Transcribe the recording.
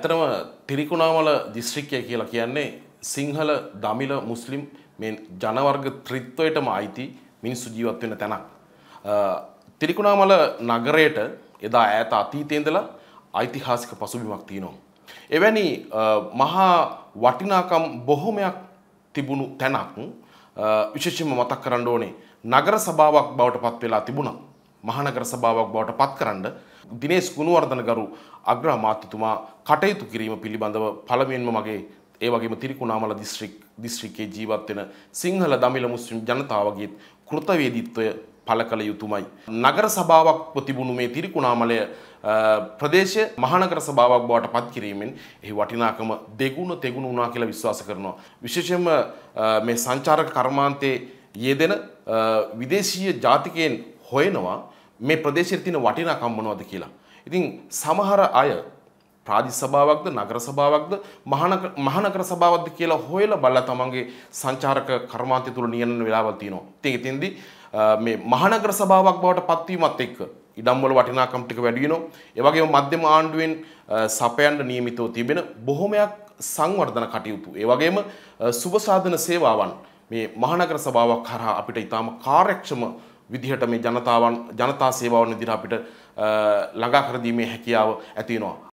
ඇත්තටම තිරිකුණාමල දිස්ත්‍රික්කය කියලා කියන්නේ සිංහල දමිළ මුස්ලිම් මේ ජනවර්ග ත්‍රිත්වයටම අයිති මිනිස්සු ජීවත් වෙන තැනක්. තිරිකුණාමල නගරයට එදා ඈත අතීතයේ ඉඳලා ඓතිහාසික පසුබිමක් තියෙනවා. එවැනි මහා වටිනාකම් බොහොමයක් තිබුණු තැනක් විශේෂයෙන්ම මතක් කරන්න ඕනේ නගර සභාවක් බවට පත් වෙලා තිබුණා. මහනගර සභාවක් බවට පත් කරන්න දිනේෂ් ගුණවර්ධන ගරු අග්‍රාමාත්‍යතුමා කටයුතු කිරීම පිළිබඳව පළමුවෙන්ම මගේ ඒ වගේම තිරිකුණාමල දිස්ත්‍රික්කයේ ජීවත් වෙන සිංහල දමිළ මුස්ලිම් ජනතාවගේ කෘතවේදීත්වය පළ කළ යුතුමයි. නගර සභාවක් තිබුණු මේ තිරිකුණාමලය ප්‍රදේශය මහනගර සභාවක් බවට පත් කිරීමෙන් එහි වටිනාකම දෙගුණ තෙගුණ වුණා කියලා විශ්වාස කරනවා. විශේෂයෙන්ම මේ සංචාරක කර්මාන්තයේ යෙදෙන විදේශීය ජාතිකයන් හොයනවා මේ ප්‍රදේශයේ තියෙන වටිනාකම් මොනවද කියලා. ඉතින් සමහර අය ප්‍රාදේශ සභාවක්ද නගර සභාවක්ද මහනගර සභාවක්ද කියලා හොයලා බලලා තමන්ගේ සංචාරක කර්මාන්තය තුල නියනන වෙලාවල් තියෙනවා. ඉතින් එතෙන්දී මේ මහනගර සභාවක් බවට පත්වීමත් එක්ක ඉඩම් වල වටිනාකම් ටික වැඩි වෙනවා. ඒ වගේම මධ්‍යම ආණ්ඩුවෙන් සපයන්න නියමිතව තිබෙන බොහොමයක් සංවර්ධන කටයුතු. ඒ වගේම සුබ සාධන සේවාවන් මේ මහනගර සභාවක් කරා අපිට ඊටාම කාර්යක්ෂම විදිහට මේ ජනතා සේවාවන් විදිහට අපිට ළඟා කර දීමේ හැකියාව ඇති වෙනවා.